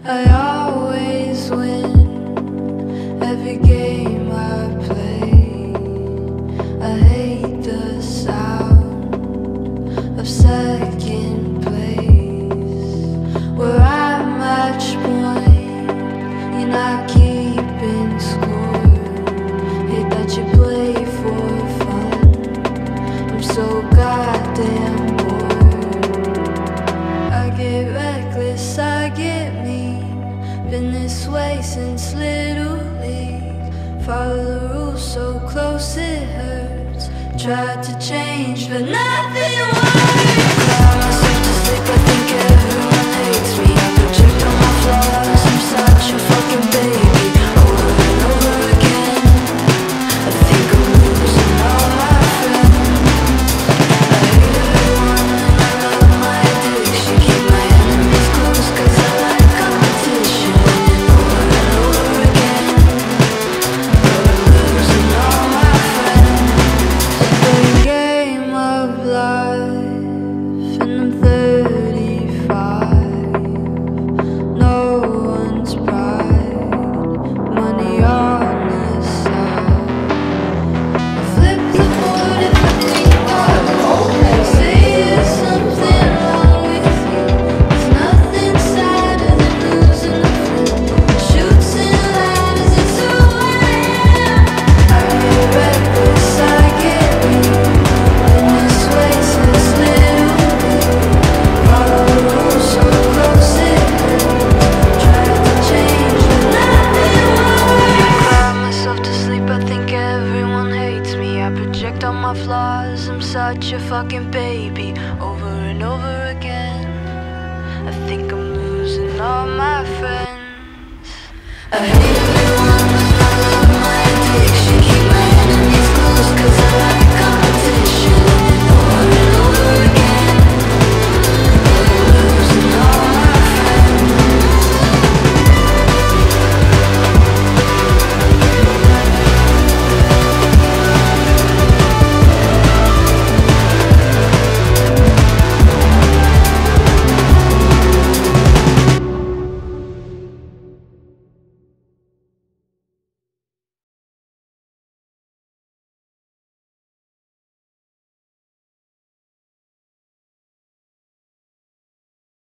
I always win every game I play. I hate the sound of second place, where I match point, you're not keeping score. Hate that you play for fun, I'm so goddamn bored. I get reckless, I get mean, been this way since Little League. Follow the rules so close it hurts. Tried to change but nothing works. Cry myself to sleep, I think everyone hates me. I project all my flaws, I'm such a fucking baby. Over and over again, I think I'm losing all my friends. I hate everyone and I love my addiction. Keep my enemies close cause I like competition. And over again, but I'm losing all my friends. Play a game of life and I'm 35. No one's pride, money on the side. Flip the board if I think I'm say there's something wrong with you. There's nothing sadder than losing a friend. Shoots and ladders, it's who I am. I get reckless, I get mean, been this way since Little League. Follow the rules so close it hurts. Tried to change but nothing works. Cry myself to sleep, I think everyone hates me. I project all my flaws, I'm such a fucking baby. Over and over again, I think I'm losing all my friends. I hate